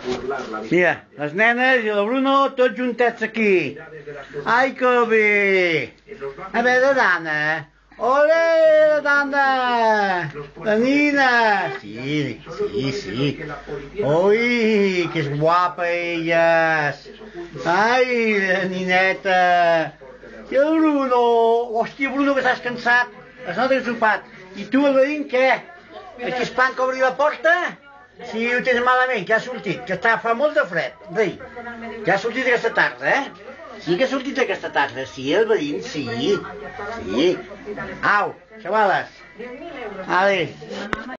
Mira, les nenes i el Bruno tots juntets aquí. Ai, que bé! A veure, Dana. Ole, Dana! La Nina! Sí. Ui, que és guapa ella! Ai, la nineta! I el Bruno! Hòstia, Bruno, que s'has cansat! Es nota que has sopat. I tu, el veïn, què? Aquí es pan que obrir la porta? Sí, ho tens malament, que ha sortit, que fa molt de fred. Rei, que ha sortit aquesta tarda, Sí que ha sortit aquesta tarda, sí, el veïn, sí. Au, xavales. Vale.